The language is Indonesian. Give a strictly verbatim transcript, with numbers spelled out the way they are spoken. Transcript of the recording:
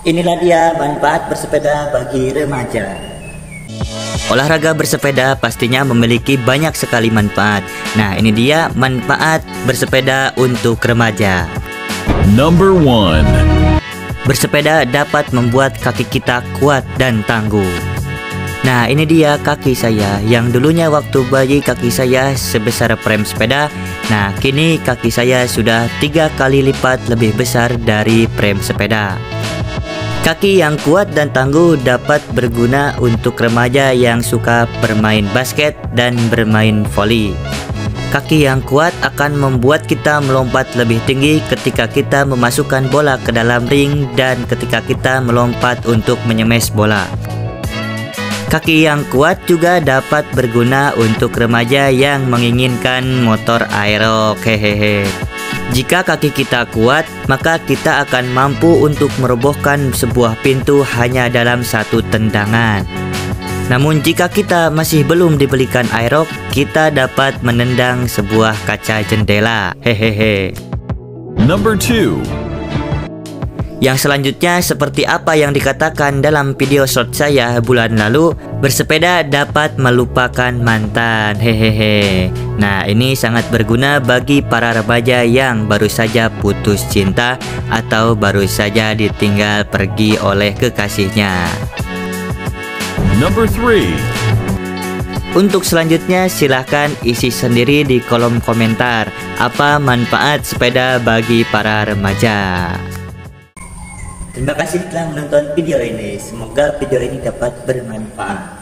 Inilah dia manfaat bersepeda bagi remaja. Olahraga bersepeda pastinya memiliki banyak sekali manfaat. Nah, ini dia manfaat bersepeda untuk remaja. Number one. Bersepeda dapat membuat kaki kita kuat dan tangguh. Nah, ini dia kaki saya yang dulunya waktu bayi kaki saya sebesar frame sepeda. Nah, kini kaki saya sudah tiga kali lipat lebih besar dari frame sepeda. Kaki yang kuat dan tangguh dapat berguna untuk remaja yang suka bermain basket dan bermain voli. Kaki yang kuat akan membuat kita melompat lebih tinggi ketika kita memasukkan bola ke dalam ring dan ketika kita melompat untuk menyemes bola. Kaki yang kuat juga dapat berguna untuk remaja yang menginginkan motor aero. Hehehe. Jika kaki kita kuat, maka kita akan mampu untuk merobohkan sebuah pintu hanya dalam satu tendangan. Namun jika kita masih belum dibelikan aerok, kita dapat menendang sebuah kaca jendela. Hehehe. Number two. Yang selanjutnya seperti apa yang dikatakan dalam video short saya bulan lalu, bersepeda dapat melupakan mantan. Hehehe. Nah, ini sangat berguna bagi para remaja yang baru saja putus cinta atau baru saja ditinggal pergi oleh kekasihnya. Number three. Untuk selanjutnya silahkan isi sendiri di kolom komentar apa manfaat sepeda bagi para remaja. Terima kasih telah menonton video ini. Semoga video ini dapat bermanfaat.